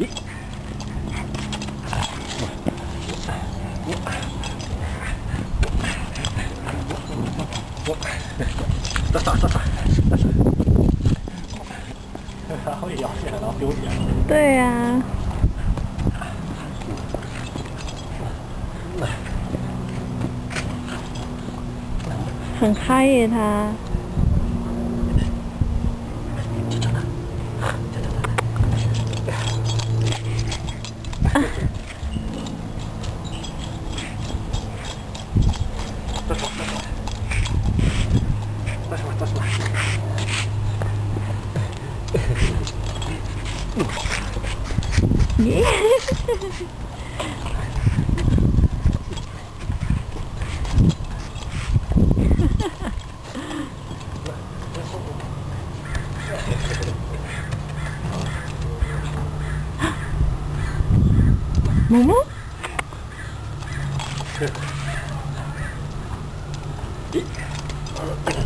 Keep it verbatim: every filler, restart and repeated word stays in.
打打打打！它会咬起来，然后丢起来。 对呀、啊。很嗨耶，它。耶！萌萌。咦